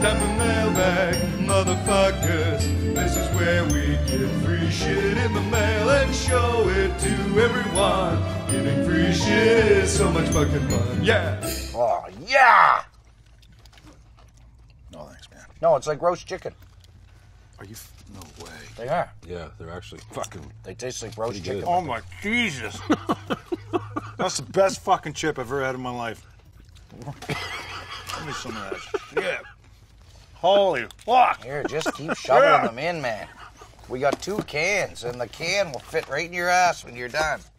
time for Mailbag, motherfuckers. This is where we get free shit in the mail and show it to everyone. Getting free shit is so much fucking fun. Yeah. Oh, yeah! No, thanks, man. No, it's like roast chicken. Are you... No way. They are. Yeah, they're actually fucking... They taste like roast good. chicken. Oh, my Jesus. That's the best fucking chip I've ever had in my life. Give me some of that shit. Holy fuck. Here, just keep shoveling them in, man. We got 2 cans, and the can will fit right in your ass when you're done.